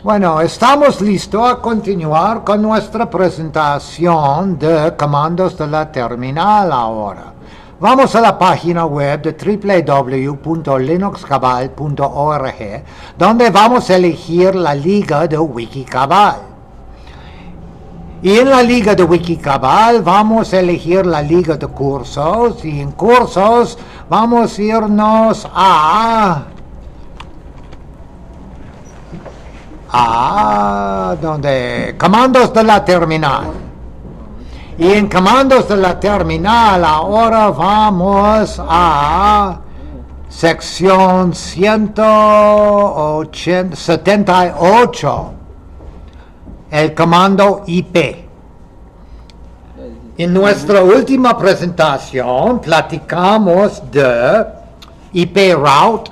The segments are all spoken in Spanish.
Bueno, estamos listos a continuar con nuestra presentación de comandos de la terminal ahora. Vamos a la página web de www.linuxcabal.org, donde vamos a elegir la liga de Wikicabal. Y en la liga de Wikicabal vamos a elegir la liga de cursos, y en cursos vamos a irnos donde comandos de la terminal. Y en comandos de la terminal ahora vamos a sección 178, el comando IP. En nuestra última presentación platicamos de IP route,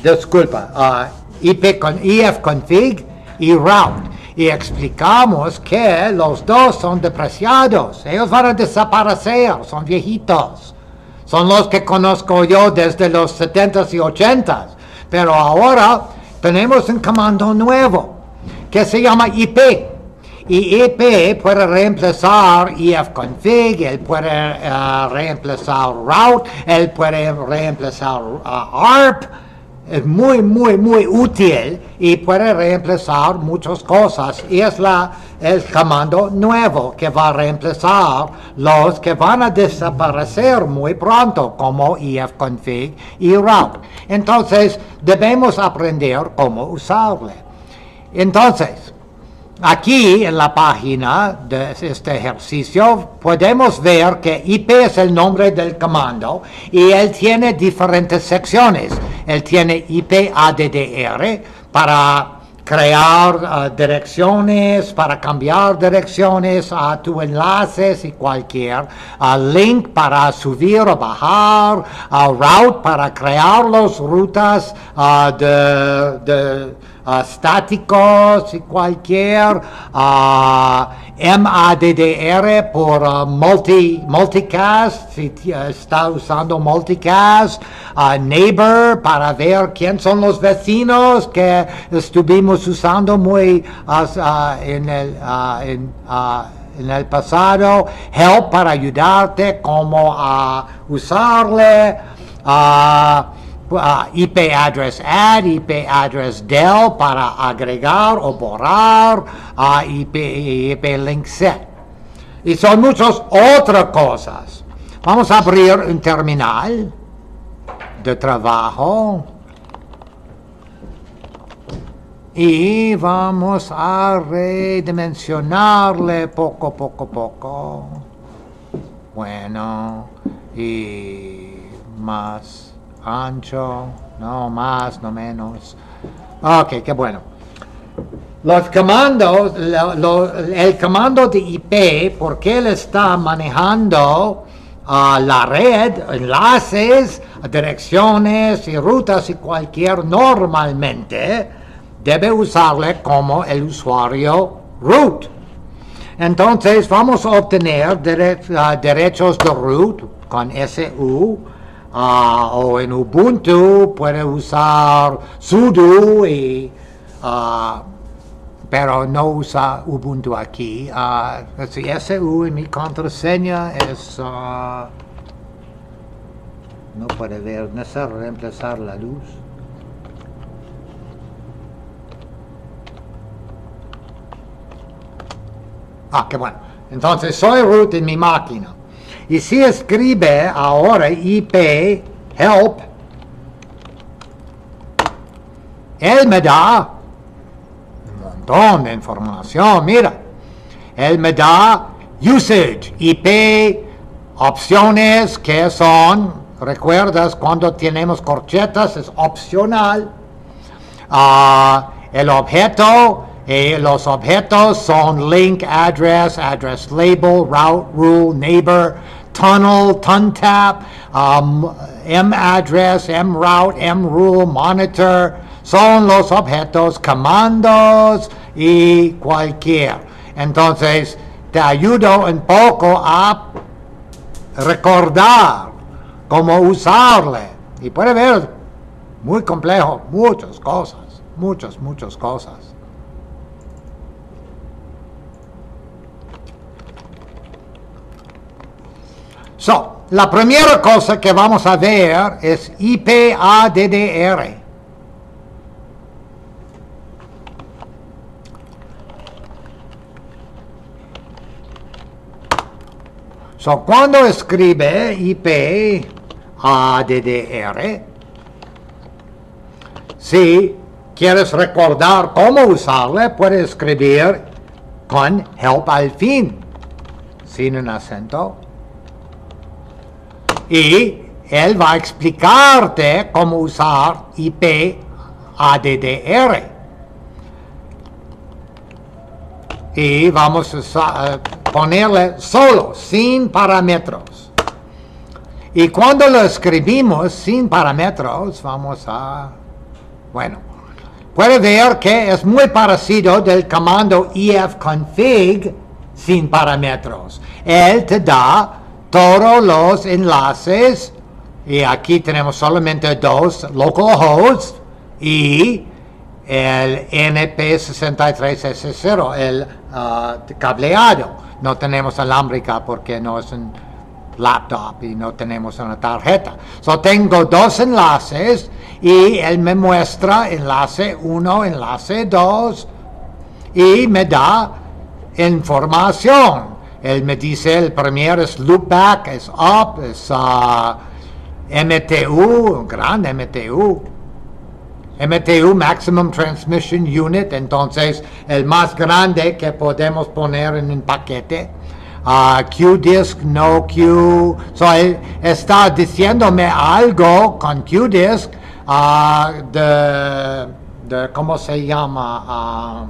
ifconfig y route, y explicamos que los dos son depreciados, ellos van a desaparecer, son viejitos, son los que conozco yo desde los 70s y 80s, pero ahora tenemos un comando nuevo que se llama IP, y IP puede reemplazar ifconfig, él puede reemplazar route, él puede reemplazar ARP. Es muy útil y puede reemplazar muchas cosas, y es el comando nuevo que va a reemplazar los que van a desaparecer muy pronto, como ifconfig y route. Entonces debemos aprender cómo usarle. Entonces, aquí en la página de este ejercicio podemos ver que IP es el nombre del comando y él tiene diferentes secciones. Él tiene IP ADDR para crear direcciones, para cambiar direcciones a tus enlaces y cualquier link para subir o bajar, route para crear las rutas estáticos y cualquier, MADDR por multicast, si está usando multicast, neighbor para ver quién son los vecinos que estuvimos usando muy en el pasado, help para ayudarte cómo a usarle, IP address add, IP address del para agregar o borrar, IP link set. Y son muchas otras cosas. Vamos a abrir un terminal de trabajo y vamos a redimensionarle poco. Bueno, y más ancho, no más, no menos. Ok, qué bueno. Los comandos, el comando de IP, porque él está manejando la red, enlaces, direcciones y rutas y cualquier, normalmente debe usarle como el usuario root. Entonces vamos a obtener derechos de root con SU. O en Ubuntu puede usar sudo, pero no usa Ubuntu aquí. SU en mi contraseña es... no puede ver, necesito reemplazar la luz. Qué bueno. Entonces soy root en mi máquina. Y si escribe ahora IP help, él me da un montón de información. Mira, él me da usage, IP, opciones que son, recuerdas, cuando tenemos corchetas es opcional. El objeto, los objetos son link, address, address label, route, rule, neighbor, tunnel, tuntap, maddress, mroute, mrule, monitor, son los objetos, comandos y cualquier. Entonces, te ayudo un poco a recordar cómo usarle. Y puede ver, muy complejo, muchas cosas. la primera cosa que vamos a ver es IPADDR. So, cuando escribe IPADDR, si quieres recordar cómo usarle, puedes escribir con help al fin, sin un acento. Y él va a explicarte cómo usar IPADDR. Y vamos a ponerle solo, sin parámetros. Y cuando lo escribimos sin parámetros, vamos a... Bueno, puede ver que es muy parecido del comando ifconfig sin parámetros. Él te da todos los enlaces, y aquí tenemos solamente dos, localhost y el NP63S0, el cableado. No tenemos alámbrica porque no es un laptop y no tenemos una tarjeta. So, tengo dos enlaces y él me muestra enlace 1, enlace 2 y me da información. Él me dice el primero es loopback, es up, es MTU, gran MTU. MTU, Maximum Transmission Unit, entonces el más grande que podemos poner en un paquete. QDISC, no Q. So, él está diciéndome algo con QDISC de ¿cómo se llama?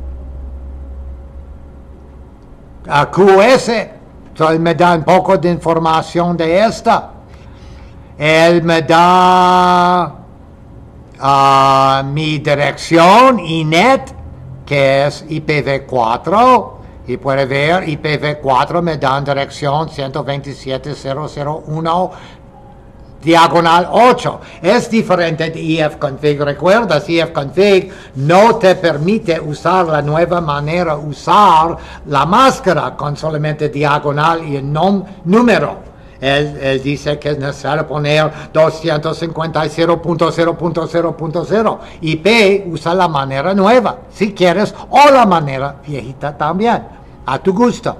QS. So, él me da un poco de información de esta. Él me da mi dirección INET, que es IPv4, y puede ver IPv4 me da dirección 127.0.0.1 diagonal 8. Es diferente de ifconfig. Recuerdas, ifconfig no te permite usar la nueva manera, usar la máscara con solamente diagonal y un número. Él dice que es necesario poner 250.0.0.0.0. IP usa la manera nueva, si quieres, o la manera viejita también, a tu gusto.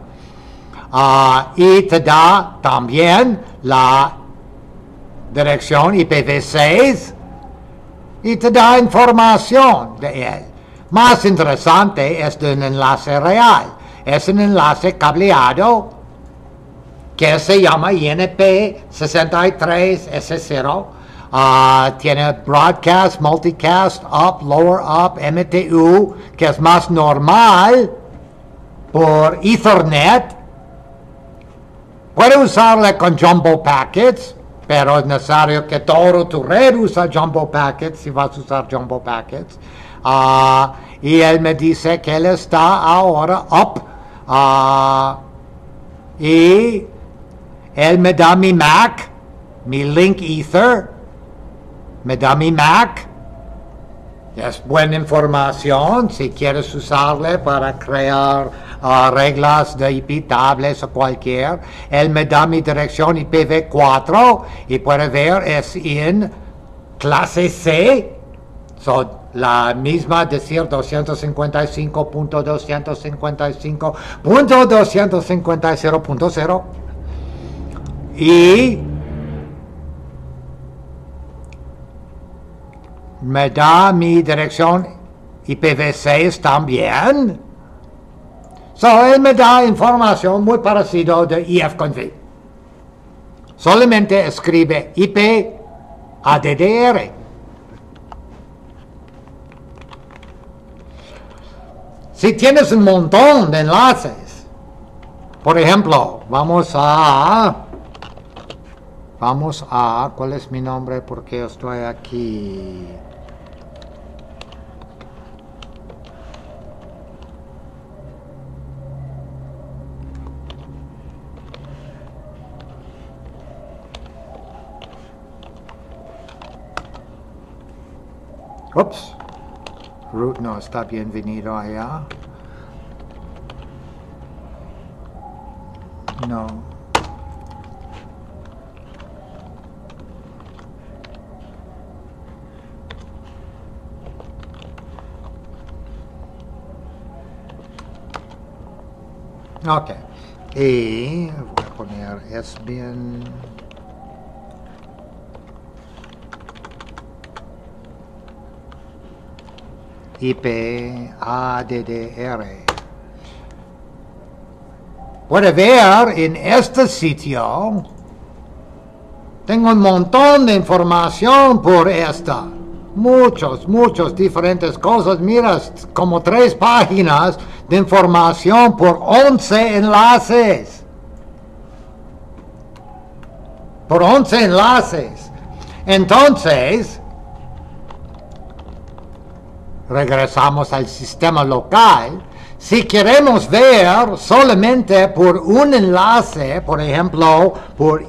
Y te da también la dirección IPv6 y te da información de él. Más interesante es de un enlace real. Es un enlace cableado que se llama INP63S0. Tiene broadcast, multicast, up, lower up, MTU, que es más normal por Ethernet. Puede usarle con jumbo packets, pero es necesario que todo tu red use jumbo packets si vas a usar jumbo packets. Y él me dice que él está ahora up. Y él me da mi MAC, mi link ether, me da mi MAC. Es buena información si quieres usarle para crear reglas de IP tables o cualquier. Él me da mi dirección IPv4 y puede ver es en clase C. So, la misma decir 255.255.250.0.0 y me da mi dirección IPv6 también. So, él me da información muy parecida de ifconfig. Solamente escribe IPADDR. Si tienes un montón de enlaces, por ejemplo, vamos a, ¿cuál es mi nombre? Porque estoy aquí. Ups. Root no está bienvenido allá. No. Ok. Y voy a poner es bien. IP ADDR. Puede ver en este sitio, tengo un montón de información por esta. Muchos diferentes cosas. Mira, como 3 páginas de información por 11 enlaces. Por 11 enlaces. Entonces, regresamos al sistema local. Si queremos ver solamente por un enlace, por ejemplo, por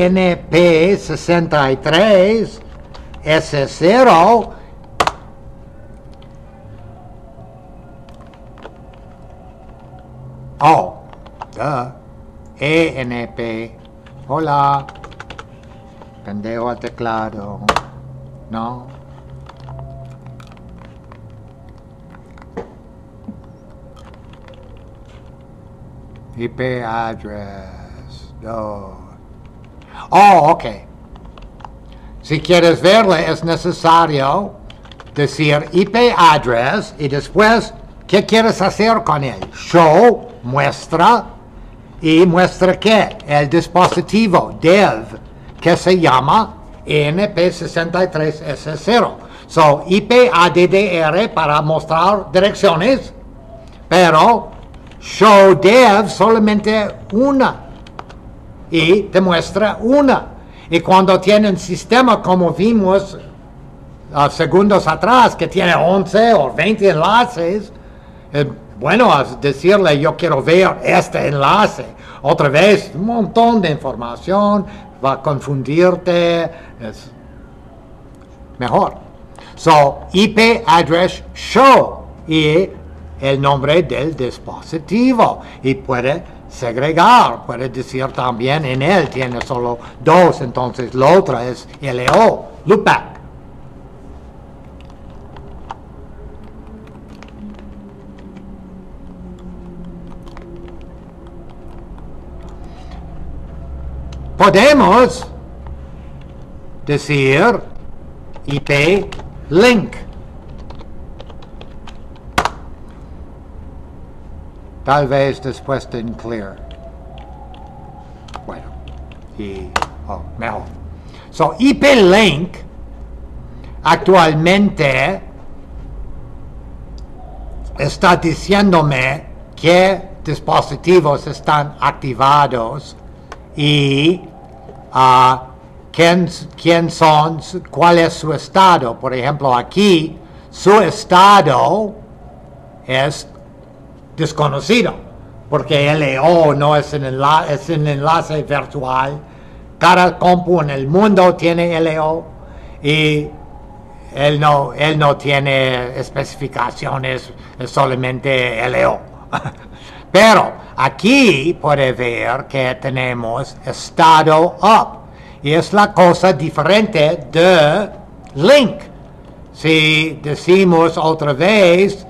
INP63, S0, ENP, hola, pendejo al teclado, no. IP address, no. Ok. Si quieres verle, es necesario decir IP address y después, ¿qué quieres hacer con él? Show, muestra, y muestra ¿qué? El dispositivo, dev, que se llama ENP63S0. So, IP ADDR para mostrar direcciones, pero show dev solamente una y te muestra una. Y cuando tienen sistema como vimos segundos atrás que tiene 11 o 20 enlaces, bueno, decirle yo quiero ver este enlace otra vez, un montón de información va a confundirte, es mejor. So, IP address show y el nombre del dispositivo y puede segregar, puede decir también en él tiene solo 2, entonces la otra es LO, loopback. Podemos decir IP link. Tal vez después de clear. Bueno, y mejor. So, IP link actualmente está diciéndome qué dispositivos están activados y quién son, cuál es su estado. Por ejemplo, aquí su estado es desconocido, porque LO no es un enlace virtual. Cada compu en el mundo tiene LO y él no tiene especificaciones, es solamente LO. Pero aquí puede ver que tenemos estado up y es la cosa diferente de link. Si decimos otra vez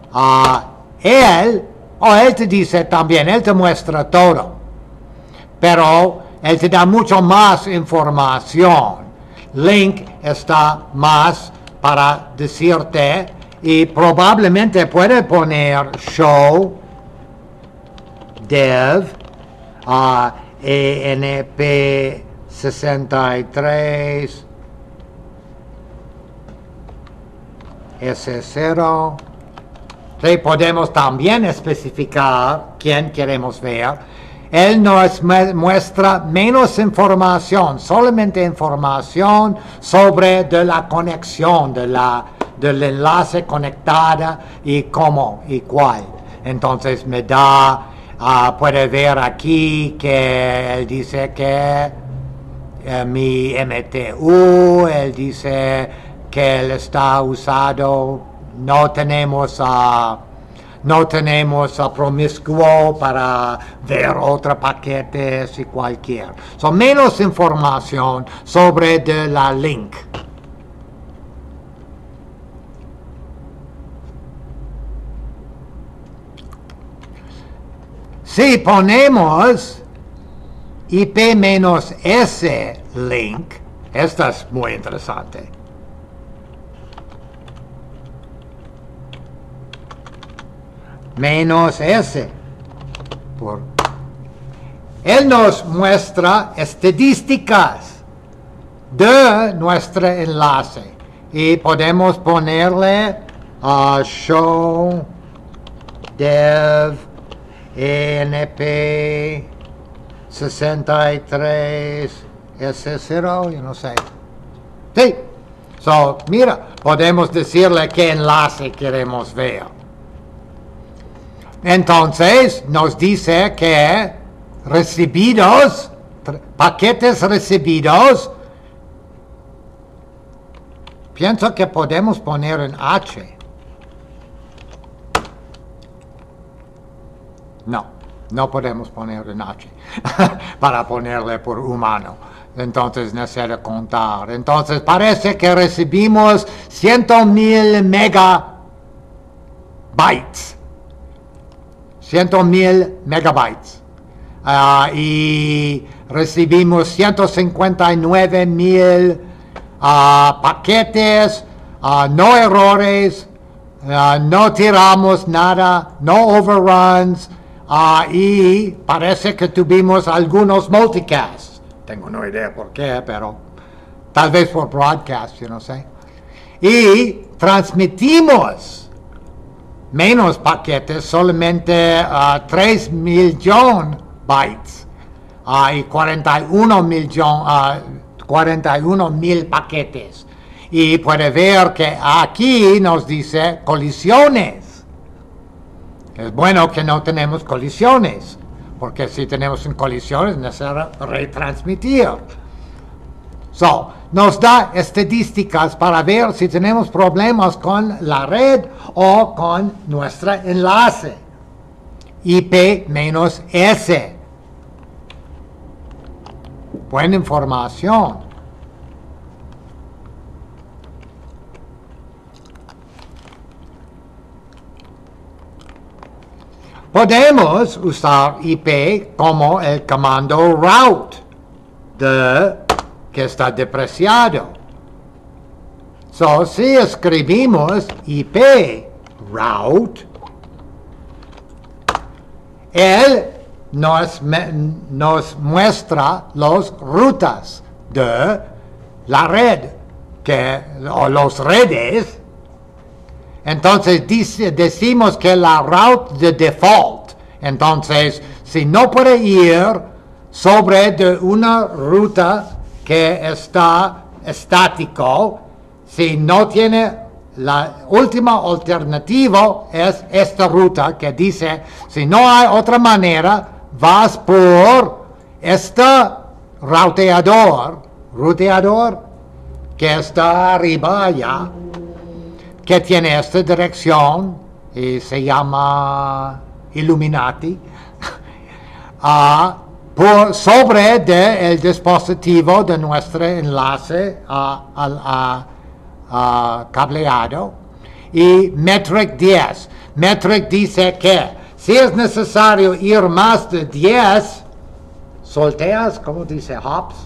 él te dice también, él te muestra todo, pero él te da mucho más información. Link está más para decirte y probablemente puede poner show dev ENP63 S0. Sí, podemos también especificar quién queremos ver. Él nos muestra menos información, solamente información sobre de la conexión, del enlace conectada y cómo y cuál. Entonces me da, puede ver aquí que él dice que mi MTU, él dice que él está usado, no tenemos promiscuo para ver otros paquetes y cualquier. Son menos información sobre de la link. Si ponemos IP-S link, esta es muy interesante. -S. Él nos muestra estadísticas de nuestro enlace y podemos ponerle show dev enp 63 S0, yo no sé. Sí. So, mira, podemos decirle qué enlace queremos ver. Entonces, nos dice que recibidos, paquetes recibidos, pienso que podemos poner en H. No podemos poner en H para ponerle por humano. Entonces necesito contar. Entonces parece que recibimos 100,000 megabytes. 100,000 megabytes. Y recibimos 159,000 paquetes, no errores, no tiramos nada, no overruns, y parece que tuvimos algunos multicasts. Tengo no idea por qué, pero tal vez por broadcast, yo no sé. Y transmitimos menos paquetes, solamente 3 millones bytes y 41,000 paquetes. Y puede ver que aquí nos dice colisiones. Es bueno que no tenemos colisiones, porque si tenemos colisiones necesitamos retransmitir. So, nos da estadísticas para ver si tenemos problemas con la red o con nuestro enlace. IP-S. Buena información. Podemos usar IP como el comando route que está depreciado. So, si escribimos IP route, él nos muestra las rutas de la red, o las redes. Entonces decimos que la route de default. Entonces, si no puede ir sobre de una ruta que está estático, si no tiene la última alternativa es esta ruta que dice, si no hay otra manera, vas por este ruteador que está arriba allá, que tiene esta dirección y se llama Illuminati, sobre el dispositivo de nuestro enlace cableado, y metric 10. Metric dice que si es necesario ir más de 10, solteas, ¿cómo dice hops?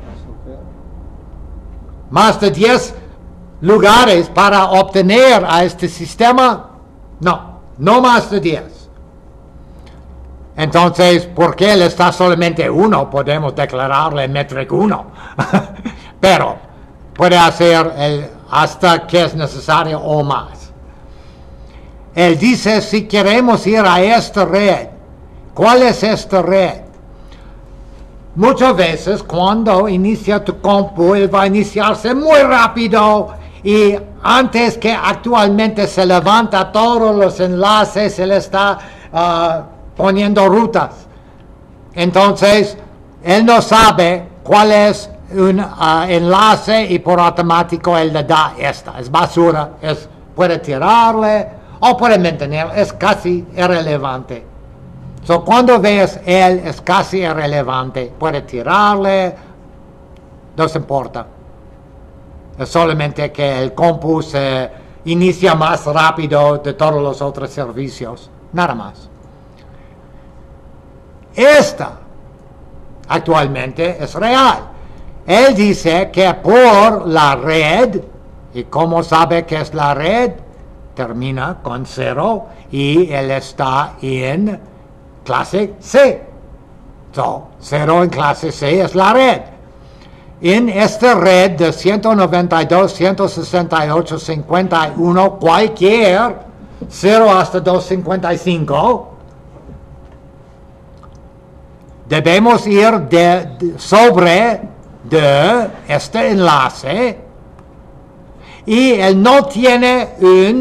Más de 10 lugares para obtener a este sistema, no más de 10. Entonces, porque él está solamente 1, podemos declararle metric 1. Pero puede hacer hasta que es necesario o más. Él dice, si queremos ir a esta red, ¿cuál es esta red? Muchas veces cuando inicia tu compu, él va a iniciarse muy rápido y antes que actualmente se levanta todos los enlaces, él está poniendo rutas. Entonces, él no sabe cuál es un enlace y por automático él le da esta. Es basura, puede tirarle o puede mantener, es casi irrelevante. So, cuando ves él es casi irrelevante, puede tirarle, no se importa. Es solamente que el compu se inicia más rápido de todos los otros servicios, nada más. esta actualmente es real. Él dice que por la red, ¿y cómo sabe que es la red? Termina con 0 y él está en clase C. So, 0 en clase C es la red. En esta red de 192, 168, 51, cualquier 0 hasta 255, debemos ir sobre este enlace y él no tiene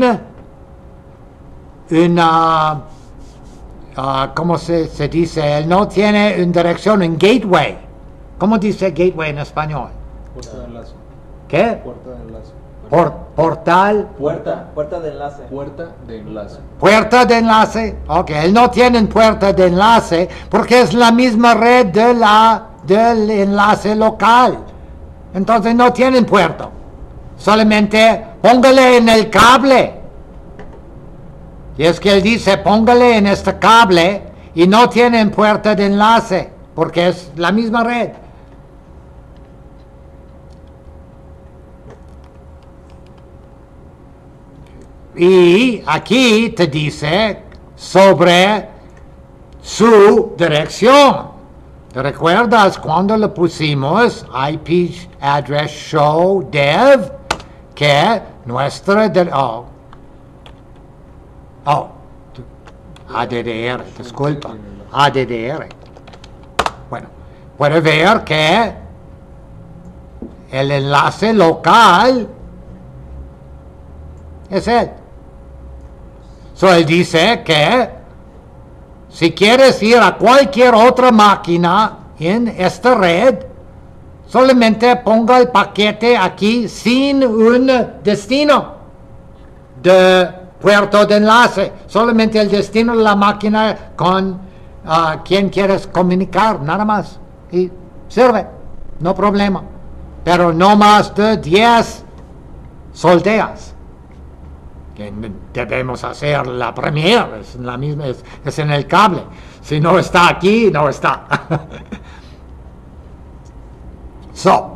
¿cómo se dice? Él no tiene una dirección, un gateway. ¿Cómo dice gateway en español? Puerta de enlace. ¿Qué? Puerta de enlace. Portal. Puerta de enlace. Puerta de enlace. Puerta de enlace. Ok, él no tiene puerta de enlace porque es la misma red del enlace local. Entonces no tienen puerto. Solamente póngale en el cable. Y es que él dice, póngale en este cable y no tienen puerta de enlace porque es la misma red. Y aquí te dice sobre su dirección. ¿Te recuerdas cuando le pusimos IP address show dev? Que nuestra ADDR, disculpa, ADDR. Bueno, puede ver que el enlace local es él. So, él dice que si quieres ir a cualquier otra máquina en esta red, solamente ponga el paquete aquí sin un destino de puerto de enlace. Solamente el destino de la máquina con quien quieres comunicar, nada más. Y sirve, no problema. Pero no más de 10 solteas. Que debemos hacer la premiere, es la misma, es en el cable. Si no está aquí, no está. So,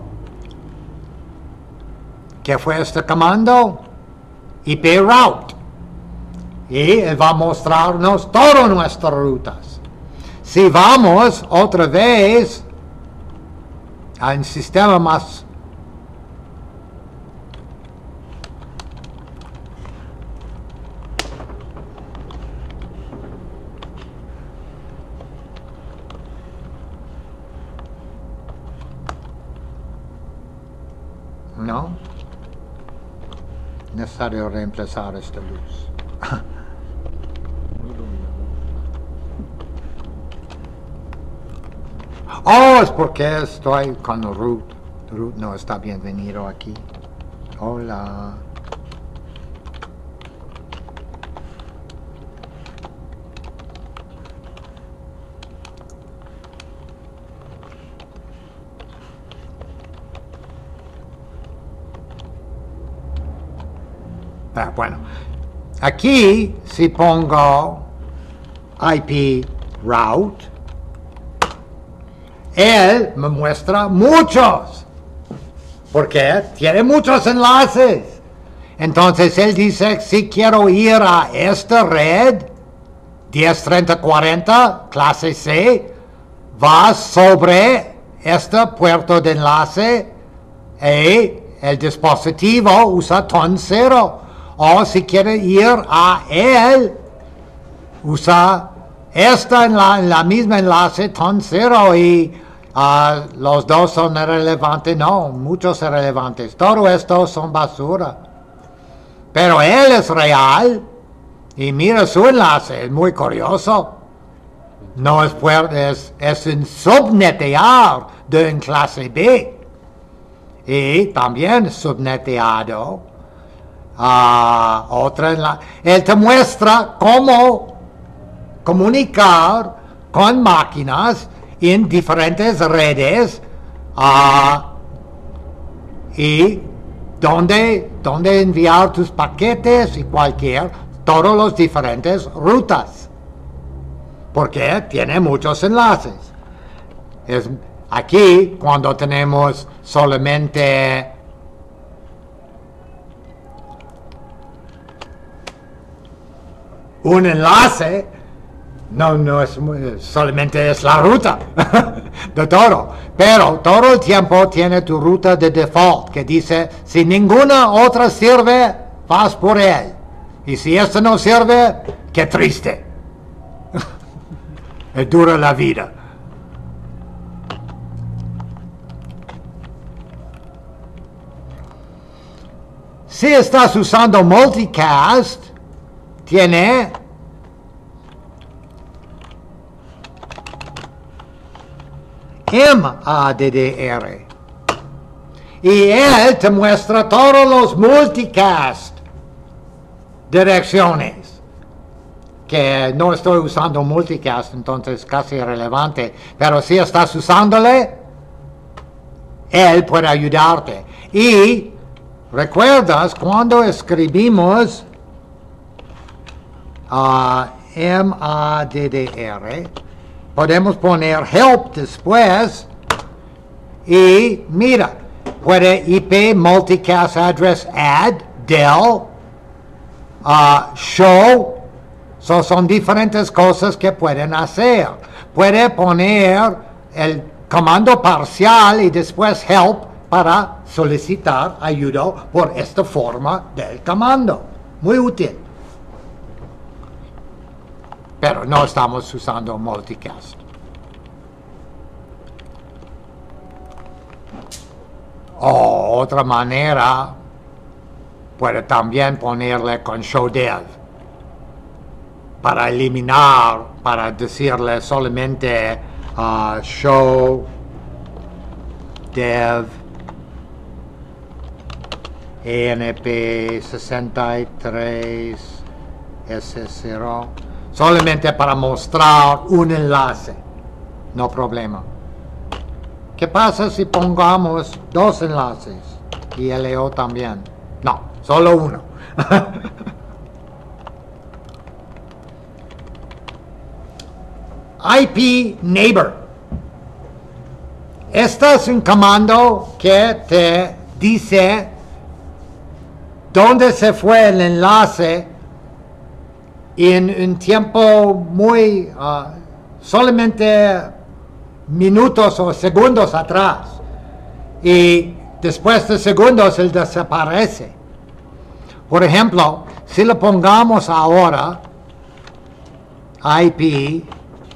¿qué fue este comando? IP route. Y él va a mostrarnos todas nuestras rutas. Si vamos otra vez a un sistema más ¿no? Necesario reemplazar esta luz. Oh, es porque estoy con root. Root no está bienvenido aquí. Hola. Bueno, aquí si pongo IP route, él me muestra muchos, porque tiene muchos enlaces. Entonces él dice, si quiero ir a esta red, 103040, clase C, va sobre este puerto de enlace y el dispositivo usa TON 0. O si quiere ir a él, usa esta en la misma enlace, TON 0, y los dos son irrelevantes. No, muchos irrelevantes. Todo esto son basura. Pero él es real, y mira su enlace, es muy curioso. No es un subnetear de un clase B. Y también subneteado. Él te muestra cómo comunicar con máquinas en diferentes redes y dónde enviar tus paquetes y todas las diferentes rutas. porque tiene muchos enlaces. Es aquí cuando tenemos solamente un enlace, no es solamente es la ruta de todo, pero todo el tiempo tiene tu ruta de default que dice si ninguna otra sirve, vas por él, y si esta no sirve, qué triste. Es dura la vida. Si estás usando multicast, tiene MADDR. Y él te muestra todos los multicast direcciones. Que no estoy usando multicast, entonces casi irrelevante. Pero si estás usándole, él puede ayudarte. Y recuerdas cuando escribimos MADDR, podemos poner help después y mira, puede IP multicast address add del show. Son diferentes cosas que pueden hacer. Puede poner el comando parcial y después help para solicitar ayuda por esta forma del comando. Muy útil. Pero no estamos usando multicast. Otra manera, puede también ponerle con showdev para eliminar, para decirle solamente show dev ENP 63 S0, solamente para mostrar un enlace, no problema. ¿Qué pasa si pongamos dos enlaces y LO también? No, solo uno. IP neighbor. Este es un comando que te dice dónde se fue el enlace en un tiempo muy solamente minutos o segundos atrás, y después de segundos él desaparece. Por ejemplo, si le pongamos ahora IP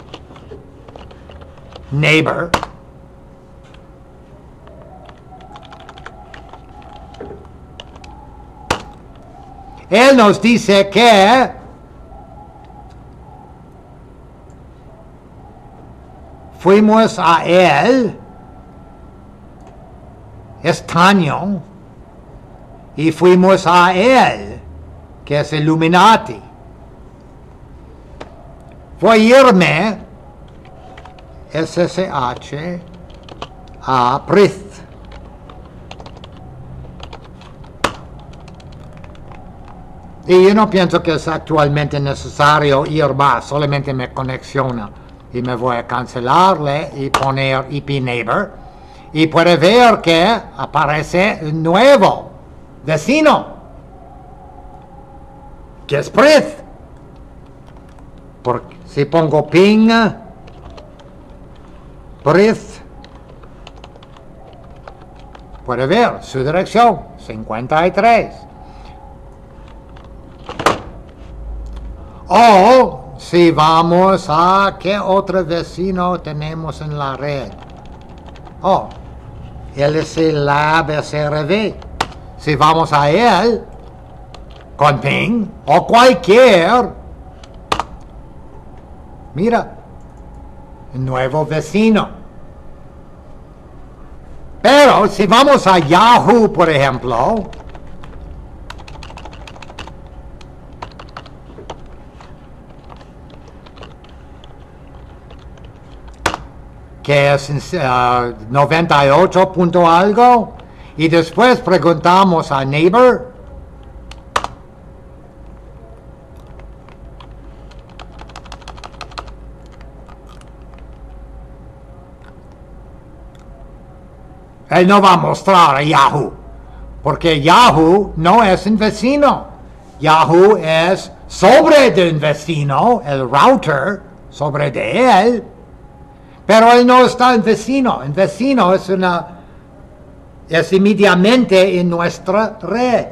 neighbor, él nos dice que fuimos a él, Estaño, y fuimos a él, que es Illuminati. Voy a irme, SSH, a Prith. Y yo no pienso que es actualmente necesario ir más, solamente me conexiona. Y me voy a cancelarle y poner IP neighbor. Y puede ver que aparece un nuevo vecino, que es Prith. Porque si pongo ping, Prith, puede ver su dirección, 53. O si vamos a qué otro vecino tenemos en la red. LC Lab SRV. Si vamos a él con ping o cualquier, mira, nuevo vecino. Pero si vamos a Yahoo, por ejemplo, que es 98 punto algo, y después preguntamos a neighbor, Él no va a mostrar a Yahoo, porque Yahoo no es un vecino. Yahoo es sobre del vecino, el router, sobre de él, pero él no está en vecino. El vecino es inmediatamente en nuestra red.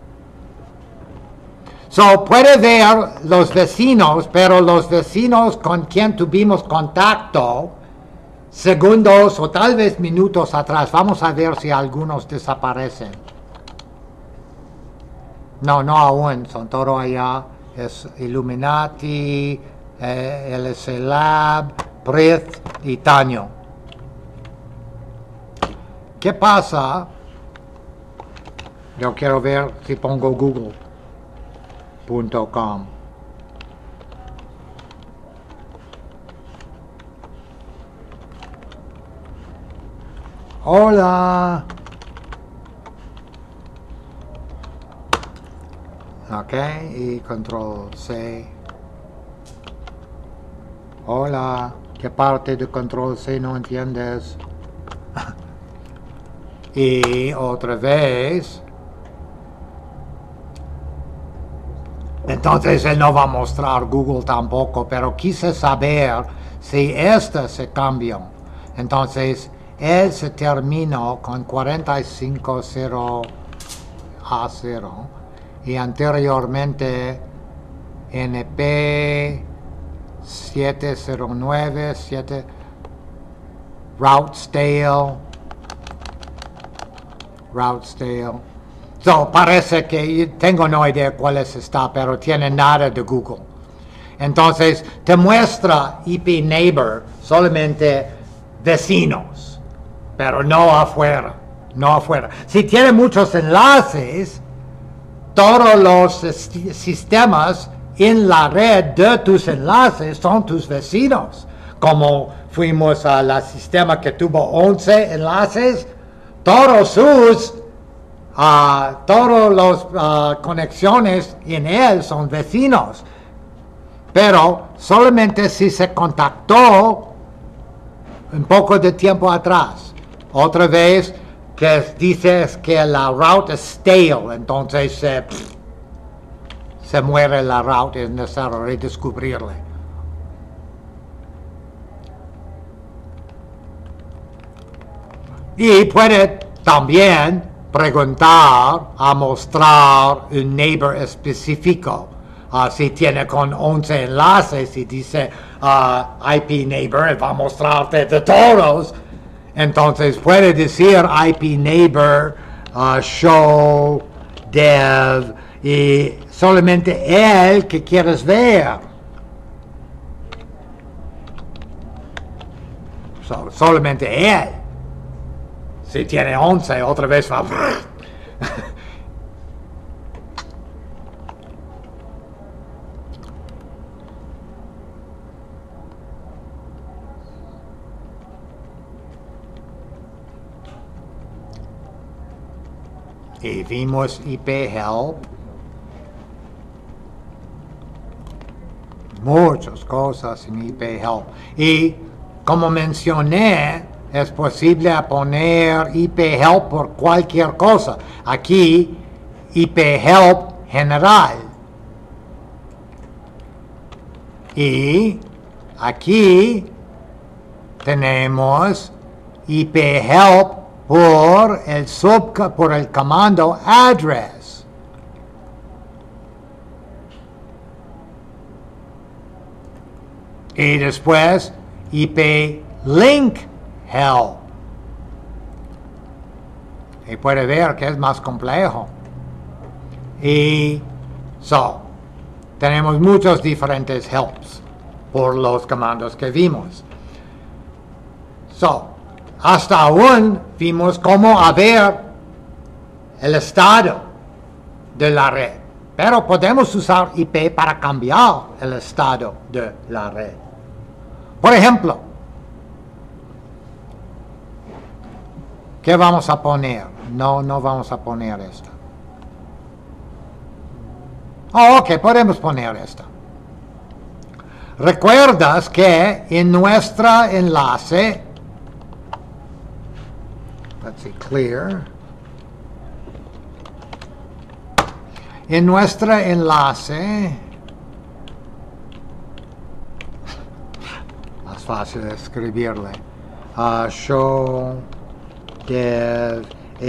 So, puede ver los vecinos, pero los vecinos con quien tuvimos contacto segundos o tal vez minutos atrás, vamos a ver si algunos desaparecen. No aún, son todo allá. Es Illuminati, LC Lab, Prith y Taño. ¿Qué pasa? Yo quiero ver si pongo google.com. Hola. Ok, y control C. Hola, ¿qué parte de control C no entiendes? Y otra vez. Entonces él no va a mostrar Google tampoco, pero quise saber si esta se cambió. Entonces él se terminó con 450A0 y anteriormente NP 709 route stale. So, parece que tengo no idea cuáles está, pero tiene nada de Google. Entonces, te muestra IP Neighbor solamente vecinos, pero no afuera. Si tiene muchos enlaces, todos los sistemas en la red de tus enlaces son tus vecinos. Como fuimos a la sistema que tuvo 11 enlaces, todas las conexiones en él son vecinos. Pero solamente si se contactó un poco de tiempo atrás. Otra vez que dices que la route es stale, entonces se muere la route, es necesario redescubrirla. Y puede también preguntar a mostrar un neighbor específico. Si tiene con 11 enlaces y dice IP neighbor, va a mostrarte de todos. Entonces puede decir IP neighbor, show, dev, y solamente él que quieres ver. Solamente él. Si tiene 11, otra vez va. Y vimos IP help. Muchas cosas en IP help. Y como mencioné, es posible poner IP help por cualquier cosa. Aquí, IP help general. Y aquí tenemos IP help por el comando address. Y después IP link help. Y puede ver que es más complejo. Y tenemos muchos diferentes helps por los comandos que vimos. Hasta aún vimos cómo ver el estado de la red. Pero podemos usar IP para cambiar el estado de la red. Por ejemplo, ¿qué vamos a poner? No vamos a poner esta. Ok, podemos poner esta. ¿Recuerdas que en nuestro enlace, let's see, clear. En nuestro enlace, más fácil de escribirle, show dev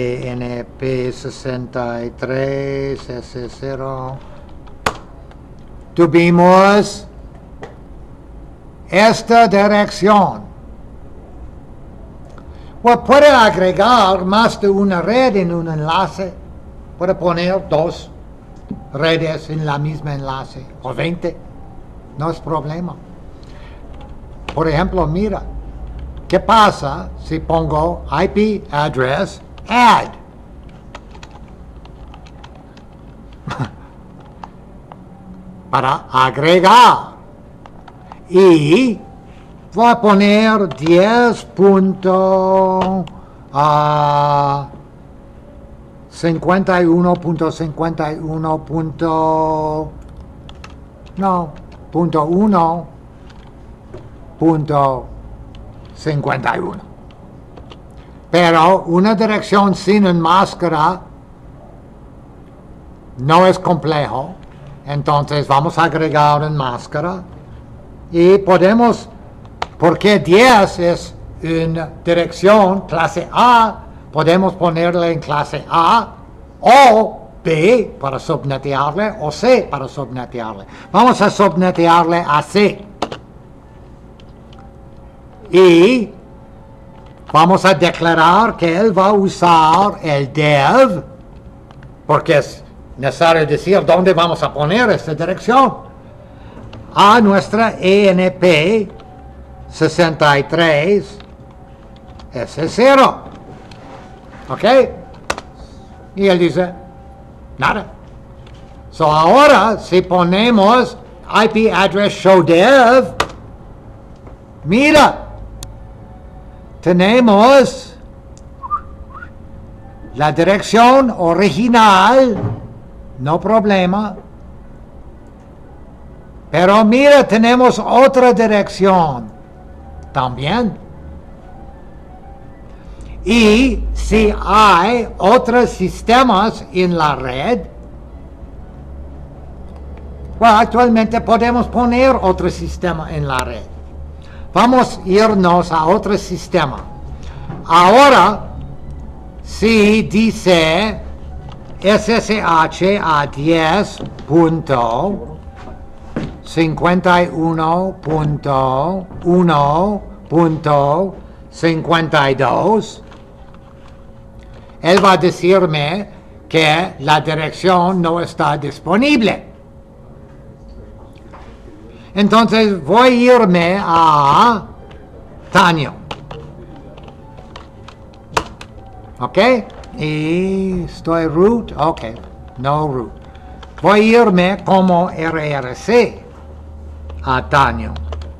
ENP63 S0. Tuvimos esta dirección. Pues puede agregar más de una red en un enlace. Puede poner 2 redes en la misma enlace o 20. No es problema. Por ejemplo, mira, ¿qué pasa si pongo IP address add? Para agregar. Y voy a poner 10.51.51. Pero una dirección sin enmáscara no es complejo. Entonces vamos a agregar enmáscara. Y podemos, porque 10 es una dirección clase A, podemos ponerle en clase A o B para subnetearle o C para subnetearle. Vamos a subnetearle a C. Y vamos a declarar que él va a usar el dev, porque es necesario decir dónde vamos a poner esta dirección. A nuestra ENP 63 S0. ¿Ok? Y él dice, nada. So ahora, si ponemos IP address show dev, mira, tenemos la dirección original, no problema. Pero mira, tenemos otra dirección también. Y si hay otros sistemas en la red, bueno, actualmente podemos poner otro sistema en la red. Vamos a irnos a otro sistema. Ahora, si dice SSH a 10.51.1.52, él va a decirme que la dirección no está disponible. Entonces voy a irme a Tanyo. ¿Ok? Y estoy root. Ok, no root. Voy a irme como RRC a Tanyo.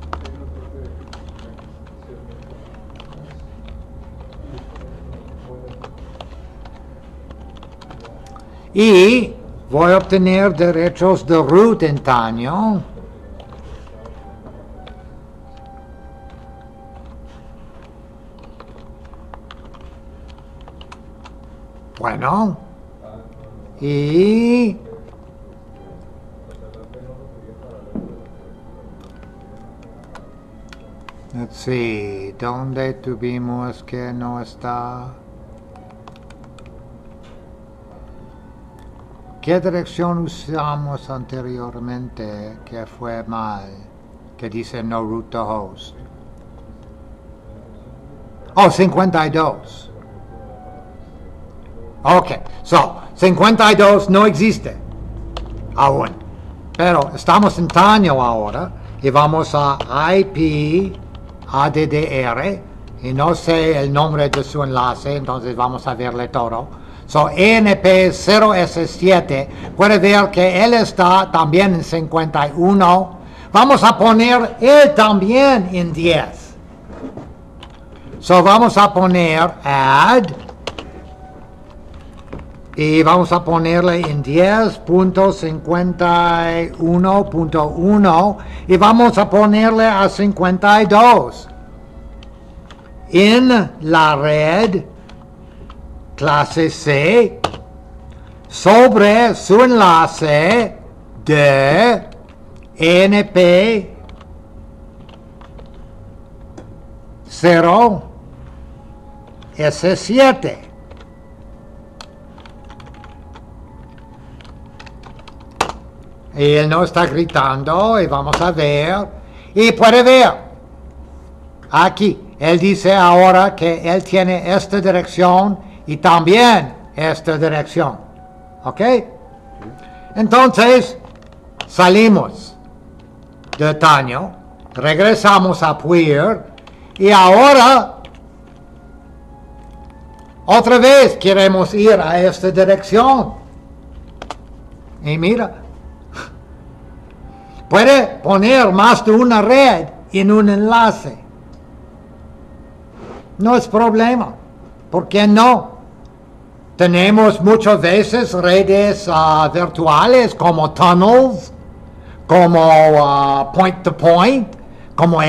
Y voy a obtener derechos de root en Tanyo. Bueno, y let's see, ¿dónde tuvimos que no está? ¿Qué dirección usamos anteriormente que fue mal? Que dice no root to host. Oh, 52. Ok, so, 52 no existe aún, pero estamos en Tanyo ahora y vamos a IP ADDR y no sé el nombre de su enlace, entonces vamos a verle todo. So, ENP0S7, puede ver que él está también en 51. Vamos a poner él también en 10. So, vamos a poner add. Y vamos a ponerle en 10.51.1 y vamos a ponerle a 52. En la red clase C sobre su enlace de ENP 0 S7. Y él no está gritando y vamos a ver. Y puede ver. Aquí. Él dice ahora que él tiene esta dirección y también esta dirección. ¿Ok? Entonces, salimos de Taño. Regresamos a Puir. Y ahora, otra vez queremos ir a esta dirección. Y mira. Puede poner más de una red en un enlace. No es problema. ¿Por qué no? Tenemos muchas veces redes virtuales como tunnels, como point to point, como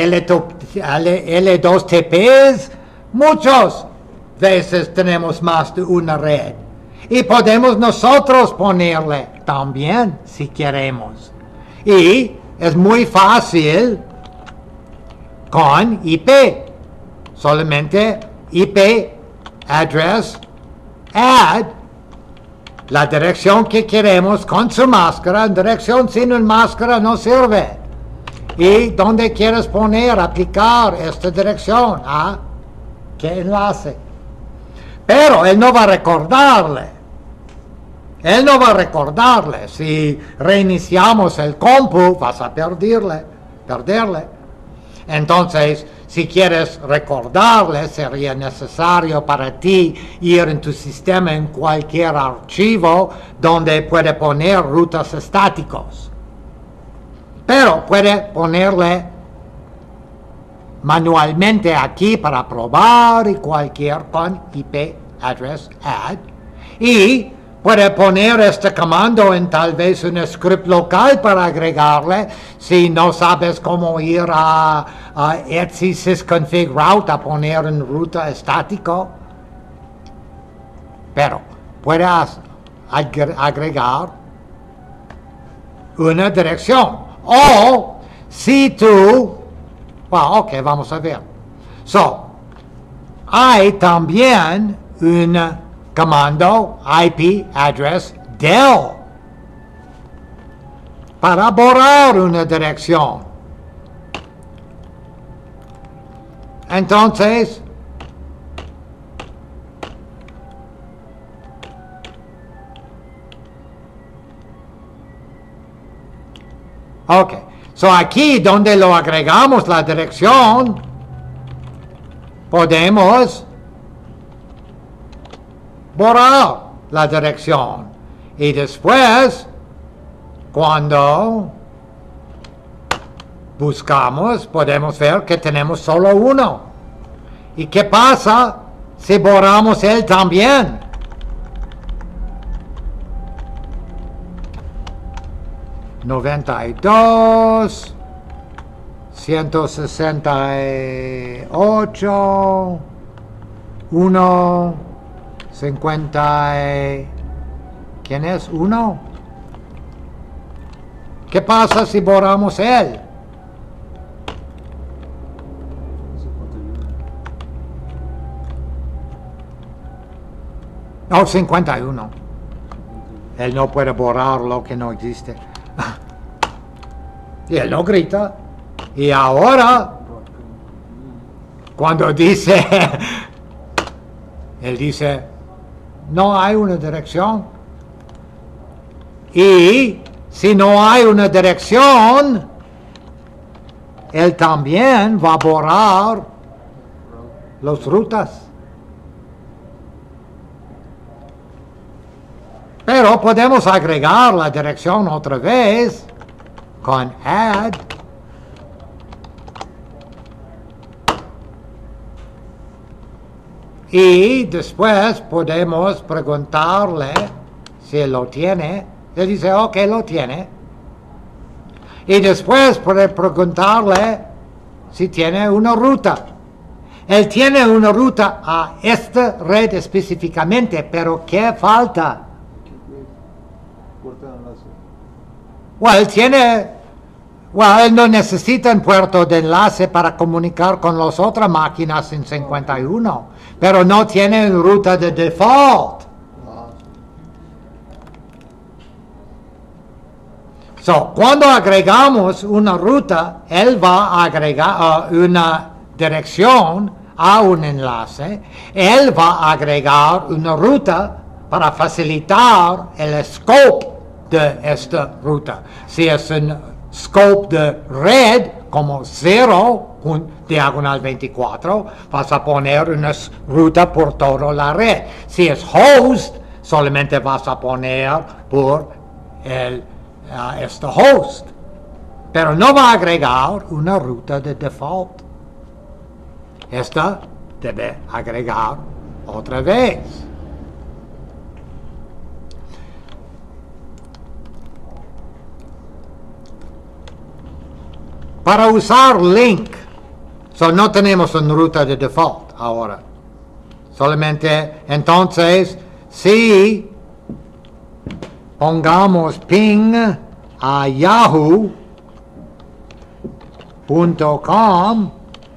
L2TPs. Muchas veces tenemos más de una red. Y podemos nosotros ponerle también si queremos. Y es muy fácil con IP. Solamente IP address add la dirección que queremos con su máscara. Dirección sin una máscara no sirve. Y donde quieres poner, aplicar esta dirección. ¿Ah? ¿Qué enlace? Pero él no va a recordarle. Él no va a recordarle. Si reiniciamos el compu, vas a perderle. Entonces, si quieres recordarle, sería necesario para ti ir en tu sistema en cualquier archivo donde puede poner rutas estáticos. Pero puede ponerle manualmente aquí para probar y cualquier con IP address add. Y puede poner este comando en tal vez un script local para agregarle si no sabes cómo ir a etc sysconfig route a poner en ruta estático. Pero puedes agregar una dirección. O si tú, ok, vamos a ver. Hay también una comando IP address del para borrar una dirección. Entonces, ok, aquí donde lo agregamos la dirección, podemos borrar la dirección. Y después, cuando buscamos, podemos ver que tenemos solo uno. ¿Y qué pasa si borramos él también? $92, 168, 1, 50. ¿Quién es? 1. ¿Qué pasa si borramos él? No, 51. Él no puede borrar lo que no existe. Y él no grita. Y ahora, cuando dice, él dice, no hay una dirección. Y si no hay una dirección, él también va a borrar las rutas. Pero podemos agregar la dirección otra vez con add. Y después podemos preguntarle si él lo tiene. Él dice, ok, lo tiene. Y después puede preguntarle si tiene una ruta. Él tiene una ruta a esta red específicamente, pero ¿qué falta? Puerta de enlace. Él no necesita un puerto de enlace para comunicar con las otras máquinas en 51, pero no tiene una ruta de default. Cuando agregamos una ruta, él va a agregar una dirección a un enlace. Él va a agregar una ruta para facilitar el scope de esta ruta. Si es un scope de red, como 0, diagonal 24, vas a poner una ruta por toda la red. Si es host, solamente vas a poner por este host. Pero no va a agregar una ruta de default. Esta debe agregar otra vez. Para usar link, no tenemos una ruta de default ahora. Solamente entonces, si pongamos ping a yahoo.com,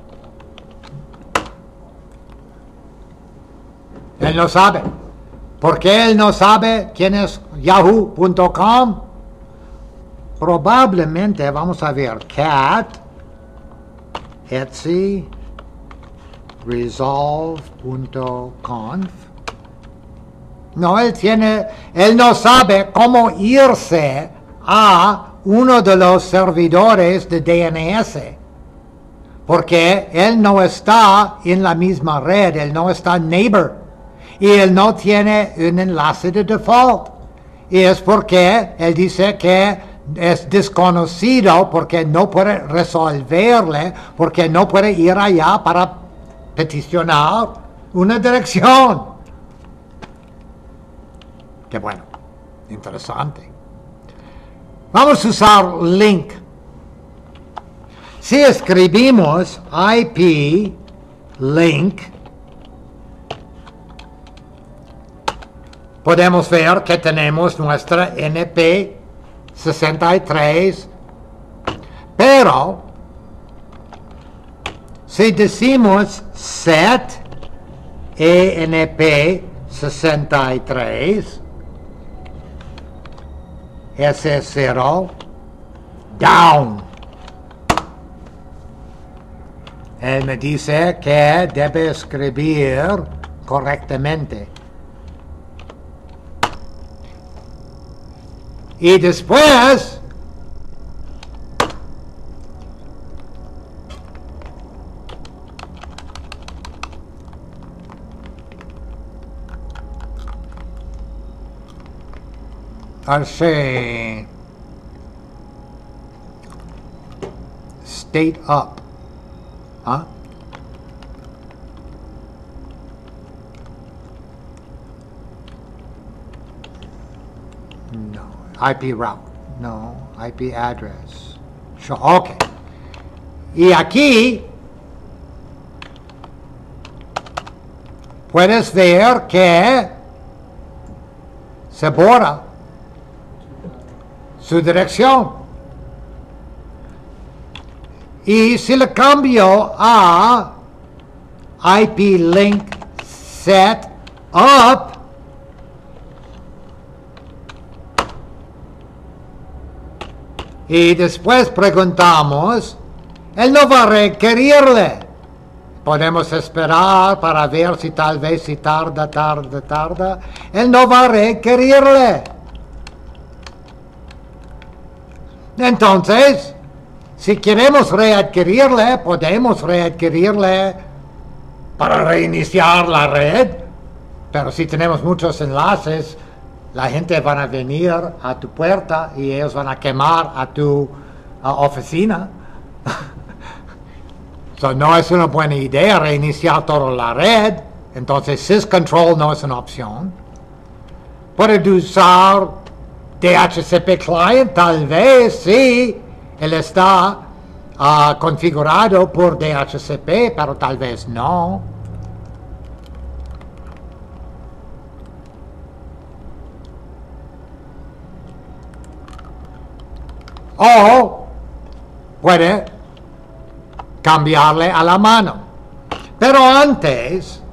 él no sabe. ¿Por qué él no sabe quién es yahoo.com? Probablemente, vamos a ver, cat etsy resolve.conf. No, él no sabe cómo irse a uno de los servidores de DNS, porque él no está en la misma red, él no está en neighbor, y él no tiene un enlace de default. Y es porque él dice que es desconocido, porque no puede resolverle, porque no puede ir allá para peticionar una dirección. Qué bueno, interesante. Vamos a usar link. Si escribimos IP link, podemos ver que tenemos nuestra NP63, pero si decimos set ENP63, S0, down. Él me dice que debe escribir correctamente. Y después, así, state up. ¿Ah? No. IP route. No. IP address. Sure. Ok. Y aquí puedes ver que se borra su dirección. Y si le cambio a IP link set up, y después preguntamos, él no va a requerirle. Podemos esperar para ver si tal vez si tarda. Él no va a requerirle. Entonces, si queremos readquirirle, podemos readquirirle para reiniciar la red. Pero si tenemos muchos enlaces, la gente van a venir a tu puerta y ellos van a quemar a tu oficina. No es una buena idea reiniciar toda la red. Entonces syscontrol no es una opción. Puedes usar DHCP client, tal vez, sí. Él está configurado por DHCP, pero tal vez no. O puede cambiarle a la mano. Pero antes,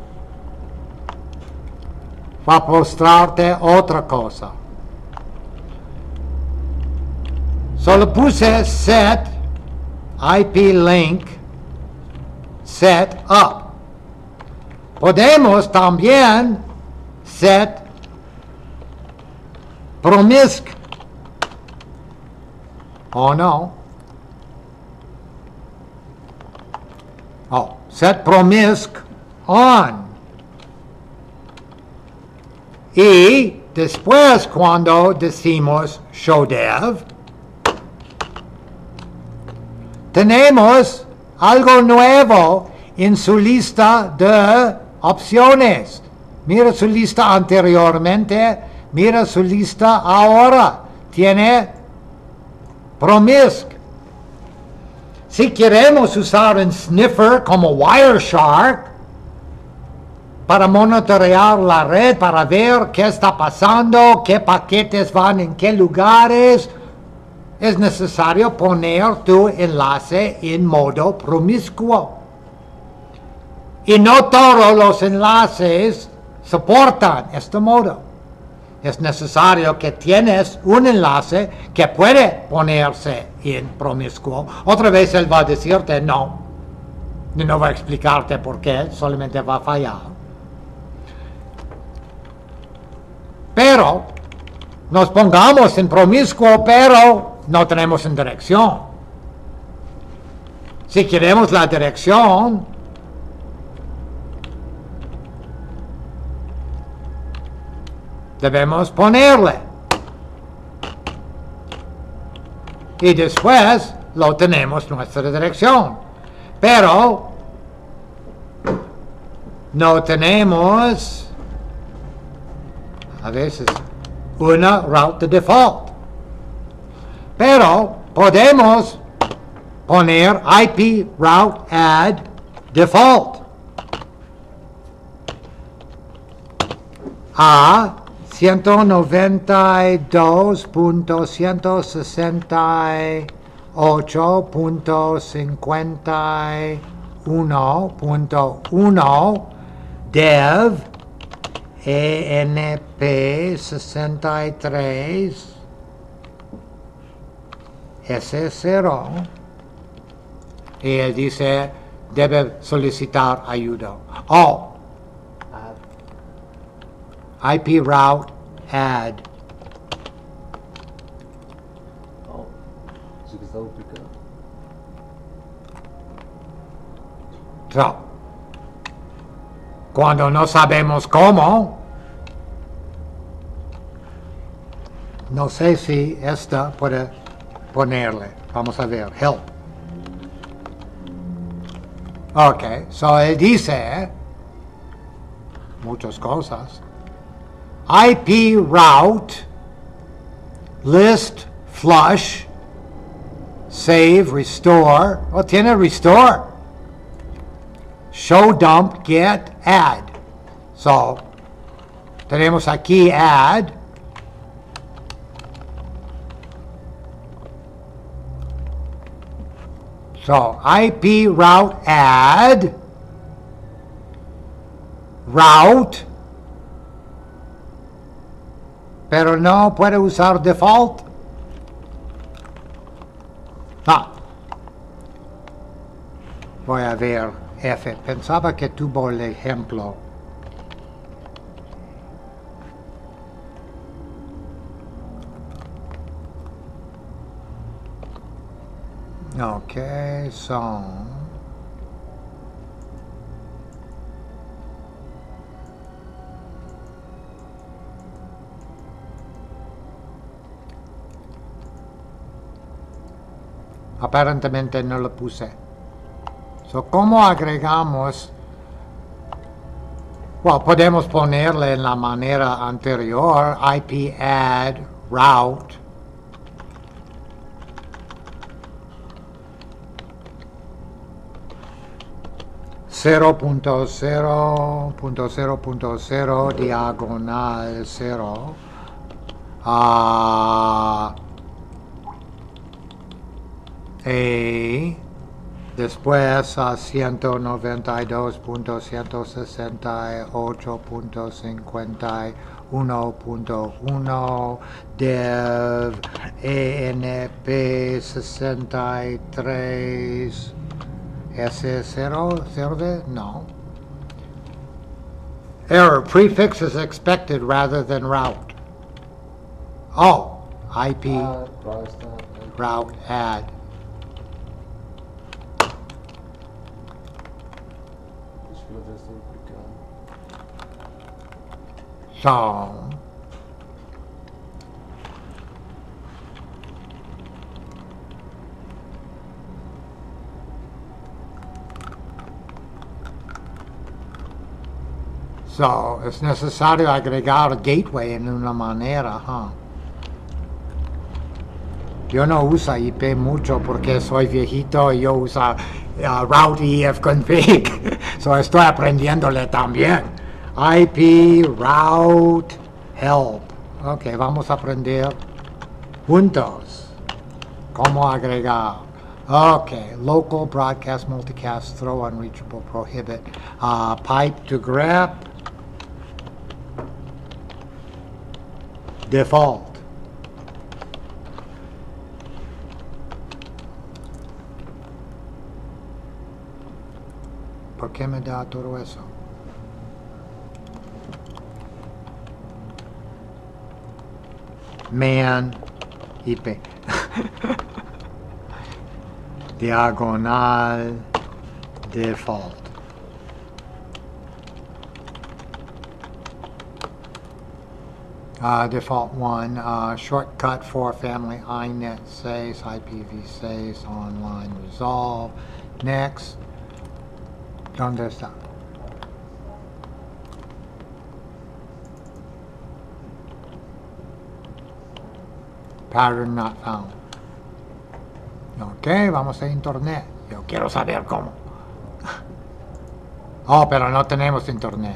va a mostrarte otra cosa. Solo puse set IP link set up. Podemos también set promisc. ¿O no? Oh, set promisc on. Y después cuando decimos show dev, tenemos algo nuevo en su lista de opciones. Mira su lista anteriormente, mira su lista ahora. Tiene promisc. Si queremos usar un sniffer como Wireshark para monitorear la red, para ver qué está pasando, qué paquetes van en qué lugares, es necesario poner tu enlace en modo promiscuo. Y no todos los enlaces soportan este modo. Es necesario que tienes un enlace que puede ponerse en promiscuo. Otra vez él va a decirte no. Y no va a explicarte por qué, solamente va a fallar. Pero nos pongamos en promiscuo, pero no tenemos en dirección. Si queremos la dirección, debemos ponerle. Y después lo tenemos nuestra dirección. Pero no tenemos a veces una route de default. Pero podemos poner IP route add default a 192.168.51.1 dev ENP63 S0 y él dice debe solicitar ayuda. Oh, IP route add. Oh, sí que está duplicado. So, cuando no sabemos cómo, no sé si esta puede ponerle. Vamos a ver, help. Ok, so él dice muchas cosas. IP route, list, flush, save, restore. Oh, tiene restore. Show, dump, get, add. So, tenemos aquí add. So, IP route add. Route. Pero no puede usar default. Ah. Voy a ver F. Pensaba que tuvo el ejemplo. Ok, son... Aparentemente no lo puse. So, ¿cómo agregamos? Well, podemos ponerle en la manera anterior, IP add route. 0.0.0.0 diagonal 0 a después a 192.168.51.1 dev ENP 63 S0 sirve? No. Error. Prefix is expected rather than route. Oh, IP route add. So, es necesario agregar gateway en una manera, Yo no uso IP mucho porque soy viejito y yo uso route ifconfig. So estoy aprendiéndole también. IP route help. Ok, vamos a aprender juntos cómo agregar. Ok, local broadcast multicast throw unreachable prohibit pipe to grep default. ¿Por qué me da todo eso? Man IP diagonal default. Default 1, shortcut for family iNet 6, IPv6, online resolve. Next. ¿Dónde está? Pattern not found. Ok, vamos a internet. Yo quiero saber cómo. Oh, pero no tenemos internet.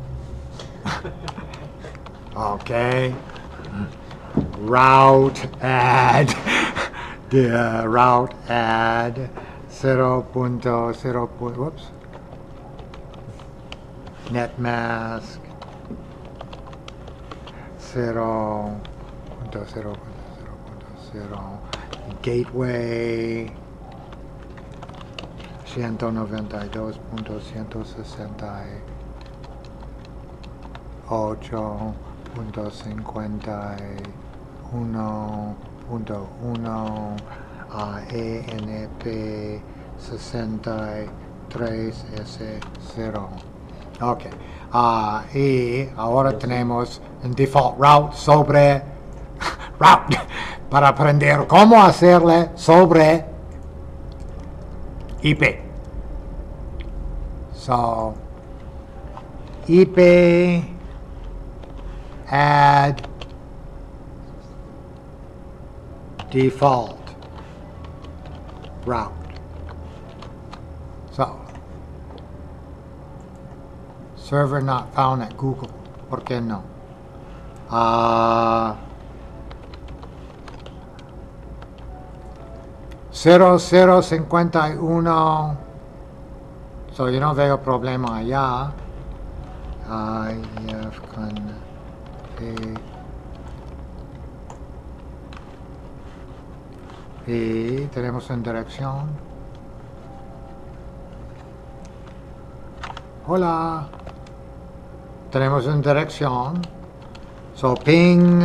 Ok. Route add. The route add 0.0. Whoops. Netmask 0.0.0.0 gateway 192.168.51.1 ENP 63S0. Ok. Y ahora tenemos un default route sobre route para aprender cómo hacerle sobre IP. So, IP add default route. So, server not found at Google. ¿Por qué no? 0051. So yo no veo problema allá. Y tenemos en dirección. Hola. Tenemos en dirección. So ping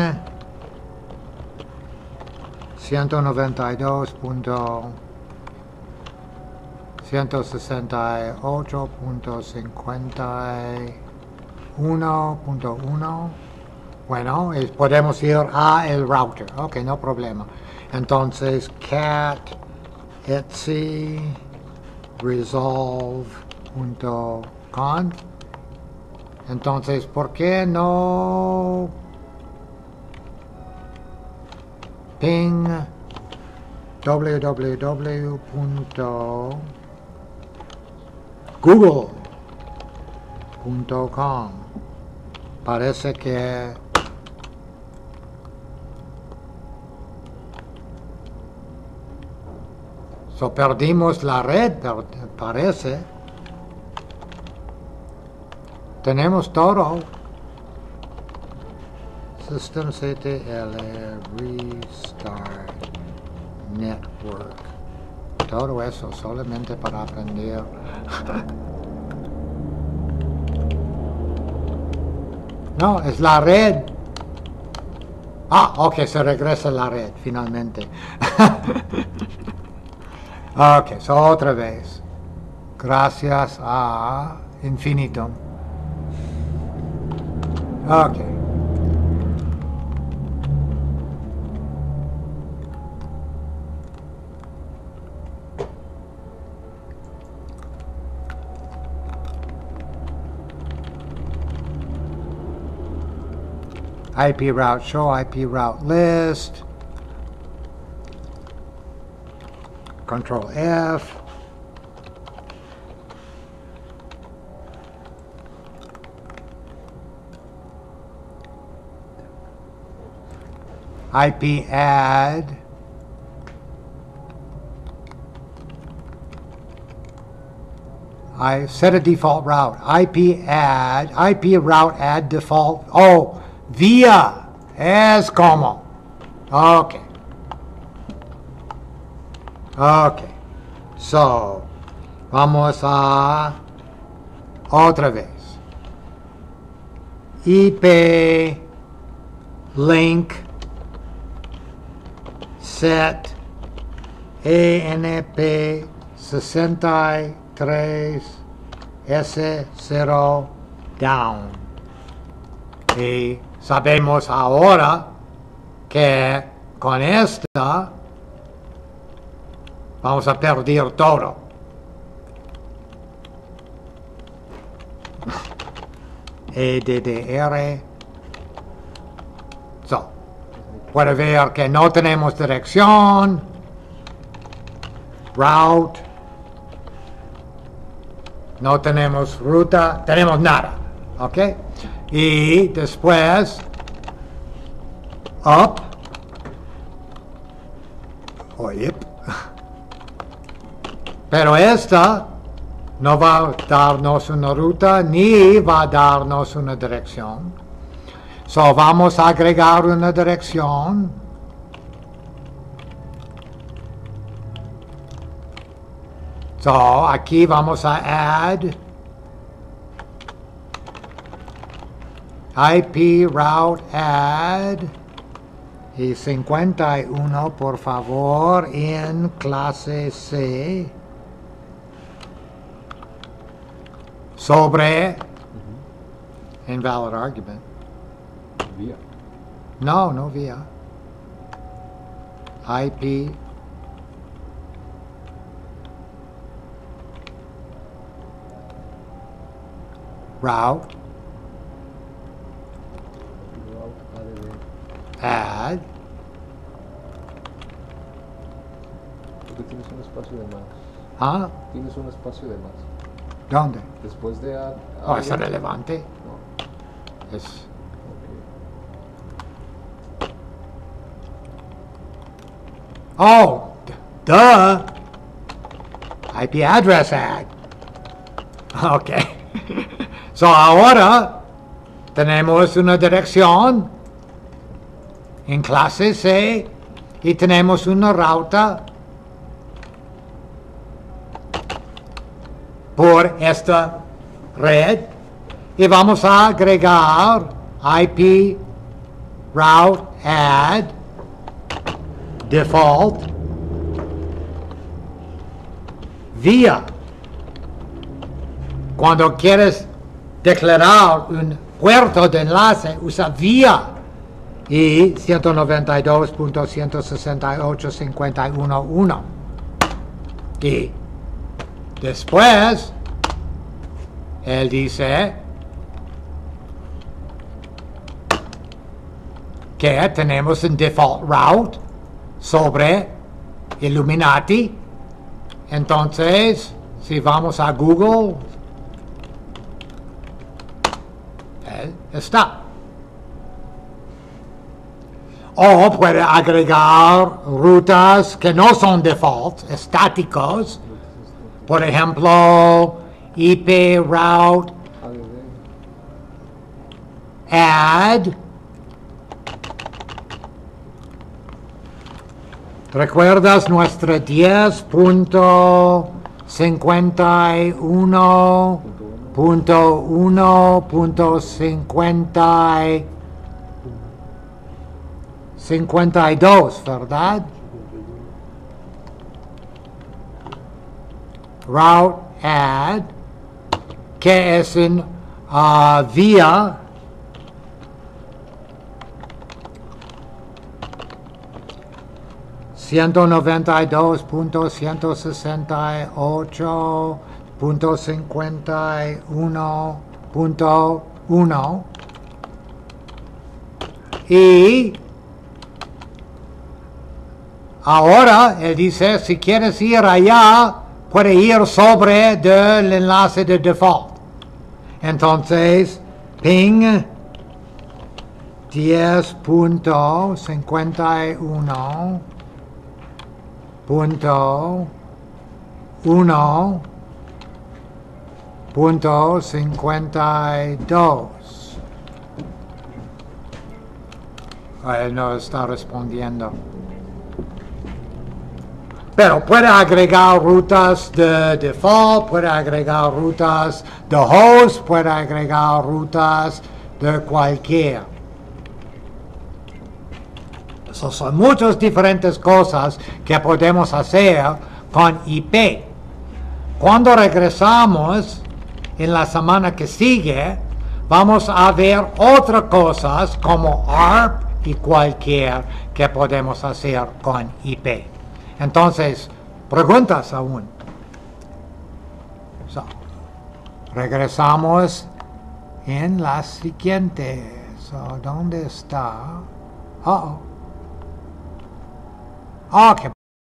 192.168.51.1. Bueno, podemos ir a el router. Ok, no problema. Entonces, cat etc resolve.conf. Entonces, ¿por qué no ping www.google.com google.com. Parece que perdimos la red, parece. Tenemos todo. systemctl restart network. Todo eso solamente para aprender. No, es la red. Ah, ok, se regresa la red, finalmente. Ok, so otra vez. Gracias a Infinitum. Ok. IP route show, IP route list. Control F. IP add. I set a default route. IP add. IP route add default. Oh, via. Es como. Okay. Okay. So, vamos a otra vez. IP link set ANP 63 S0 down. Y sabemos ahora que con esta vamos a perder todo. EDDR. So, puede ver que no tenemos dirección. Route. No tenemos ruta. Tenemos nada. ¿Ok? Y después, up. O yep. Pero esta no va a darnos una ruta ni va a darnos una dirección. So vamos a agregar una dirección. So aquí vamos a add IP route add y 51 por favor en clase C. Sobre invalid argument. Vía. No, no via. IP route add. Porque tienes un espacio de más. ¿Ah? Tienes un espacio de más. ¿Dónde? Después de add. Oh, ¿es relevante? No. Es... Oh, duh. IP address add. Ok. So ahora tenemos una dirección en clase C y tenemos una ruta por esta red y vamos a agregar IP route add default vía. Cuando quieres declarar un puerto de enlace, usa vía y 192.168.51.1. Y después, él dice que tenemos un default route sobre Illuminati. Entonces, si vamos a Google, está. O puede agregar rutas que no son default, estáticos. Por ejemplo, IP route ADD. add. ¿Recuerdas nuestra 10.51.1.52, verdad? Route add, que es en vía ciento 192.168.51.1 y ahora él dice si quieres ir allá puede ir sobre el enlace de default. Entonces ping 10.51.1.52. Él no está respondiendo. Pero puede agregar rutas de default, puede agregar rutas de host, puede agregar rutas de cualquier. So, son muchas diferentes cosas que podemos hacer con IP. Cuando regresamos en la semana que sigue, vamos a ver otras cosas como ARP y cualquier que podemos hacer con IP. Entonces, preguntas aún. So, regresamos en la siguiente. So, ¿dónde está? Oh, qué